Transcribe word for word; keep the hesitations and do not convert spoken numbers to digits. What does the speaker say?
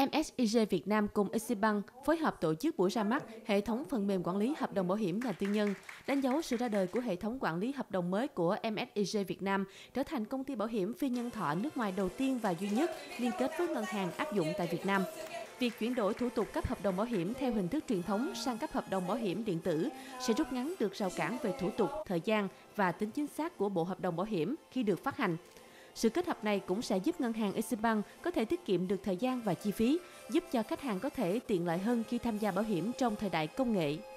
em ét i giê Việt Nam cùng Eximbank phối hợp tổ chức buổi ra mắt hệ thống phần mềm quản lý hợp đồng bảo hiểm nhà tư nhân, đánh dấu sự ra đời của hệ thống quản lý hợp đồng mới của em ét i giê Việt Nam, trở thành công ty bảo hiểm phi nhân thọ nước ngoài đầu tiên và duy nhất liên kết với ngân hàng áp dụng tại Việt Nam. Việc chuyển đổi thủ tục cấp hợp đồng bảo hiểm theo hình thức truyền thống sang cấp hợp đồng bảo hiểm điện tử sẽ rút ngắn được rào cản về thủ tục, thời gian và tính chính xác của bộ hợp đồng bảo hiểm khi được phát hành. Sự kết hợp này cũng sẽ giúp ngân hàng Eximbank có thể tiết kiệm được thời gian và chi phí, giúp cho khách hàng có thể tiện lợi hơn khi tham gia bảo hiểm trong thời đại công nghệ.